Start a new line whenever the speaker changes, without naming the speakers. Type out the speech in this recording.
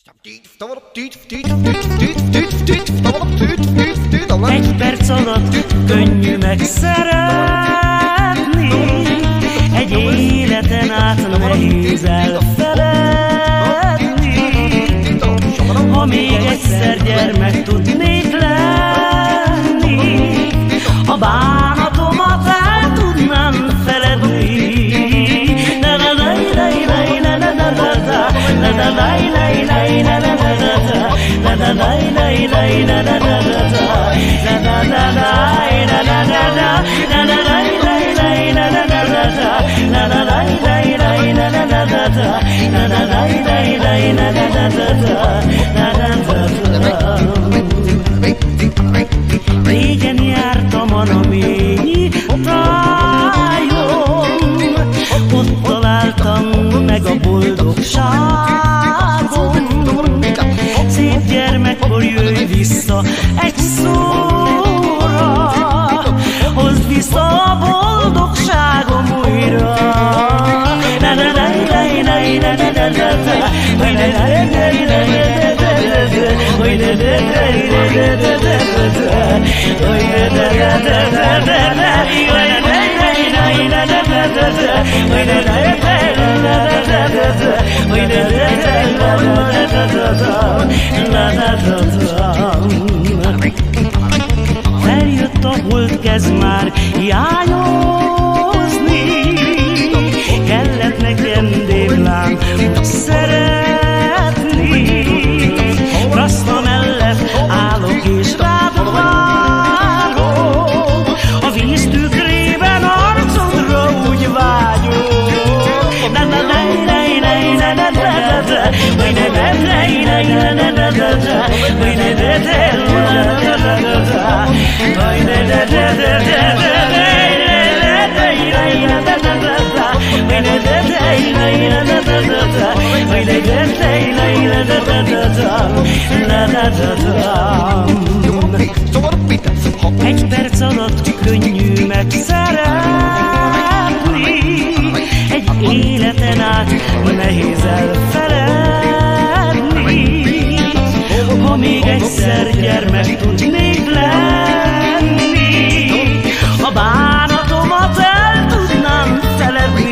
Egy perc alatt könnyű megszeretni, egy életen át nehéz elfeledni. Ha még egyszer gyermek tudnék lenni, a bánatomat el tudnám feledni. Régen jártam a Naményi tájon, ott találtam meg a boldogságon. Szép gyermekkor jöjj vissza egy szóra, hozd vissza a boldogságom újra. Eljött a hold, kezd már hiányozni, kellett nekem déblám szeretni. Raszta mellett állok és rád várok, a víz tükrében arcodra úgy vágyok. Egy perc alatt könnyű megszeretni, egy életen át nehéz elfeledni. Ha még egyszer gyermek tudnék lenni, a bánatomat el tudnám feledni.